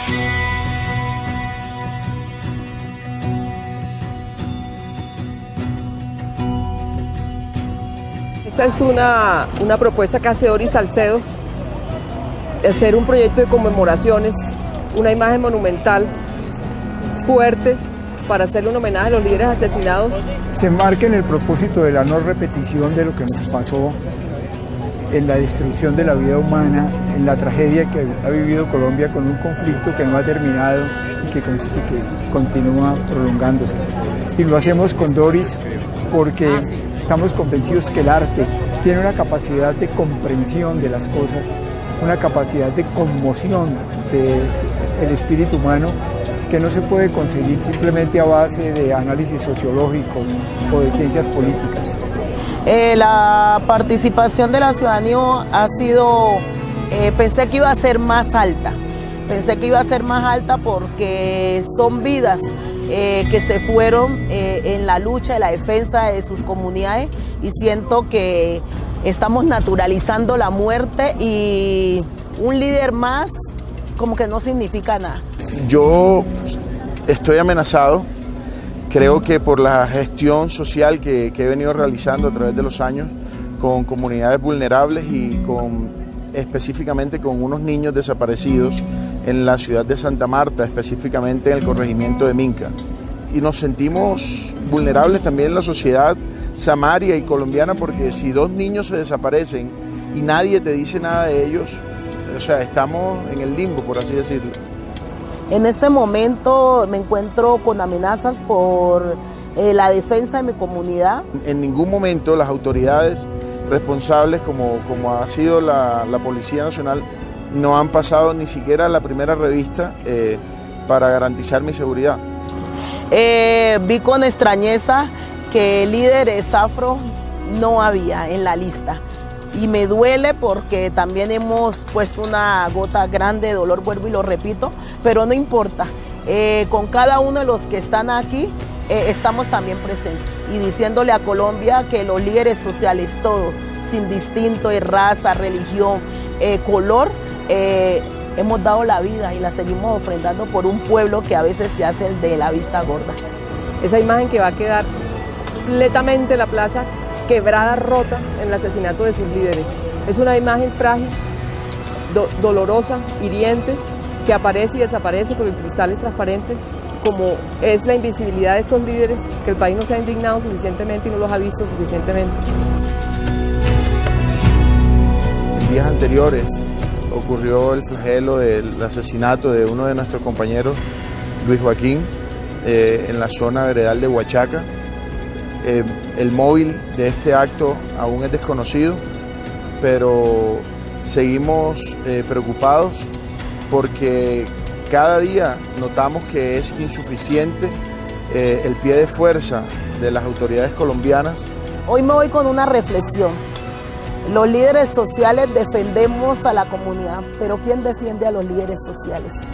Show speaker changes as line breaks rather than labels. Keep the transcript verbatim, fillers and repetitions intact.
Esta es una, una propuesta que hace Doris Salcedo, de hacer un proyecto de conmemoraciones, una imagen monumental, fuerte, para hacerle un homenaje a los líderes asesinados.
Se enmarca en el propósito de la no repetición de lo que nos pasó en la destrucción de la vida humana, en la tragedia que ha vivido Colombia con un conflicto que no ha terminado y que, y que continúa prolongándose. Y lo hacemos con Doris porque estamos convencidos que el arte tiene una capacidad de comprensión de las cosas, una capacidad de conmoción del espíritu humano que no se puede conseguir simplemente a base de análisis sociológicos o de ciencias políticas.
Eh, la participación de la ciudadanía ha sido, eh, pensé que iba a ser más alta, pensé que iba a ser más alta porque son vidas eh, que se fueron eh, en la lucha de la defensa de sus comunidades y siento que estamos naturalizando la muerte y un líder más como que no significa nada.
Yo estoy amenazado, creo que por la gestión social que, que he venido realizando a través de los años con comunidades vulnerables y con, específicamente con unos niños desaparecidos en la ciudad de Santa Marta, específicamente en el corregimiento de Minca. Y nos sentimos vulnerables también en la sociedad samaria y colombiana porque si dos niños se desaparecen y nadie te dice nada de ellos, o sea, estamos en el limbo, por así decirlo.
En este momento me encuentro con amenazas por eh, la defensa de mi comunidad.
En ningún momento las autoridades responsables, como, como ha sido la, la Policía Nacional, no han pasado ni siquiera la primera revista eh, para garantizar mi seguridad.
Eh, vi con extrañeza que líderes afro no había en la lista. Y me duele porque también hemos puesto una gota grande de dolor, vuelvo y lo repito, pero no importa. Eh, con cada uno de los que están aquí eh, estamos también presentes y diciéndole a Colombia que los líderes sociales, todos, sin distinto de raza, religión, eh, color, eh, hemos dado la vida y la seguimos ofrendando por un pueblo que a veces se hace el de la vista gorda.
Esa imagen que va a quedar completamente la plaza quebrada, rota en el asesinato de sus líderes. Es una imagen frágil, do dolorosa, hiriente, que aparece y desaparece porque el cristal es transparente, como es la invisibilidad de estos líderes, que el país no se ha indignado suficientemente y no los ha visto suficientemente.
En días anteriores ocurrió el flagelo del asesinato de uno de nuestros compañeros, Luis Joaquín, eh, en la zona veredal de Huachaca. Eh, el móvil de este acto aún es desconocido, pero seguimos eh, preocupados porque cada día notamos que es insuficiente eh, el pie de fuerza de las autoridades colombianas.
Hoy me voy con una reflexión. Los líderes sociales defendemos a la comunidad, pero ¿quién defiende a los líderes sociales?